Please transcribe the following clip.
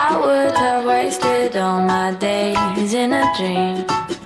I would have wasted all my days in a dream.